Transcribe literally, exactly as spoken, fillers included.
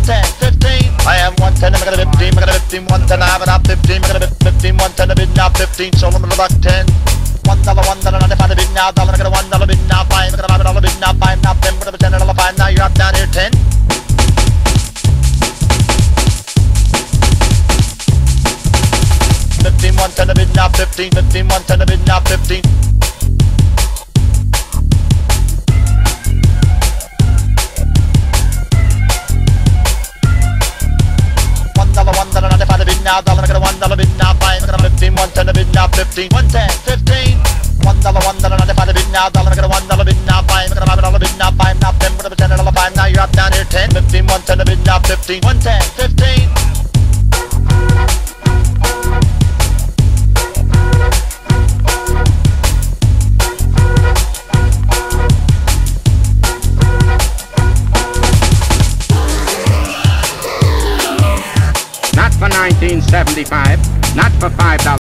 ten, fifteen. I am one ten, I'm gonna fifteen, I'm gonna fifteen, one ten, I have it up fifteen, I'm gonna fifteen, one ten, a bid now fifteen, so I'm gonna buck ten. One dollar, one dollar, ninety-five, a bid now, dollar, I'm gonna one dollar bid now, five, I'm gonna have a dollar bid now, five, now ten, I'm gonna ten, a dollar five, now you're up down here ten. Fifteen, one ten, a bid now fifteen, fifteen, one ten, a bid now fifteen. Now dollar, I got a one dollar bid now, five, I got a fifteen, one ten, a bid now, fifteen, one ten, fifteen, one dollar, one dollar, ninety-five, a bid now, dollar, I got a one dollar bid now, five, I got a five dollar bid now, five, now ten, whatever, ten, a dollar, five, now you're up down here, ten, fifteen, one ten, a bid now, fifteen, one ten, fifteen. Not for nineteen seventy-five, not for five dollars.